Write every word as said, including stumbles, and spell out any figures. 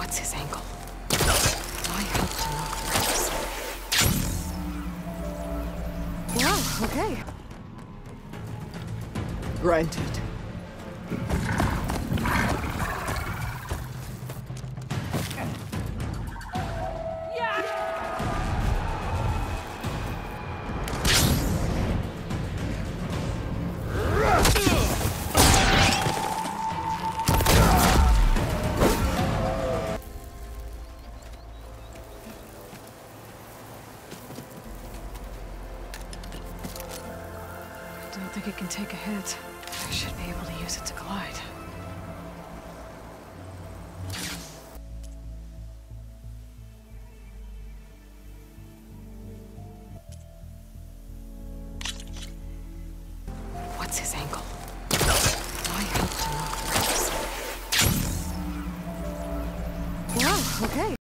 What's his angle? I hope to knock through. Wow, okay. Granted. I don't think it can take a hit. I should be able to use it to glide. What's his angle? I hope to knock through. Wow, okay.